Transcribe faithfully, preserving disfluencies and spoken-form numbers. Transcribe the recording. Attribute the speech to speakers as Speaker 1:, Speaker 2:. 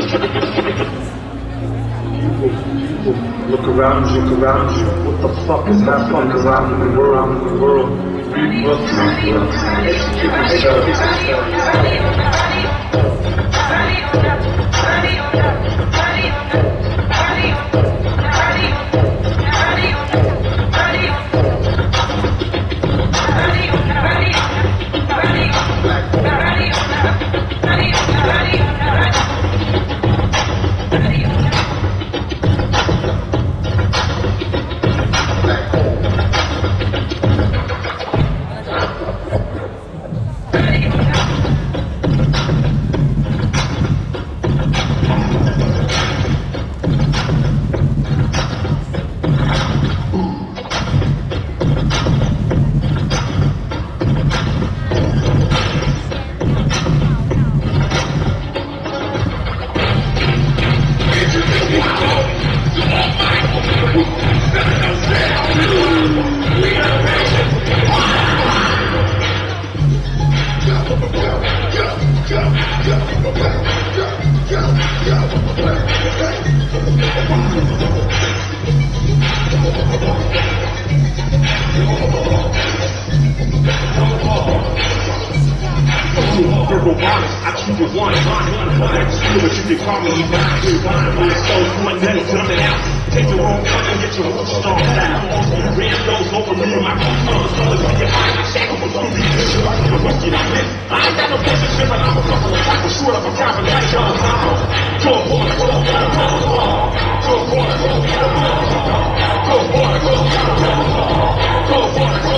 Speaker 1: Look around you, look around you. What the fuck is happening around the world, around the world? Read books, read books. Educate Purple bottoms, I keep it one, one, one, one. Do what you can call me, but I do one. I'm so one metal coming out. Take the wrong cut and get your roots strong. That ran those over me and my concerns. So it's like your eyes are shackled with some reason. I ain't got no business, but I'm a couple of cycles short of a carbon like John Hall. Go boy, go boy, go boy, go boy, go boy, go boy, go boy, go boy, go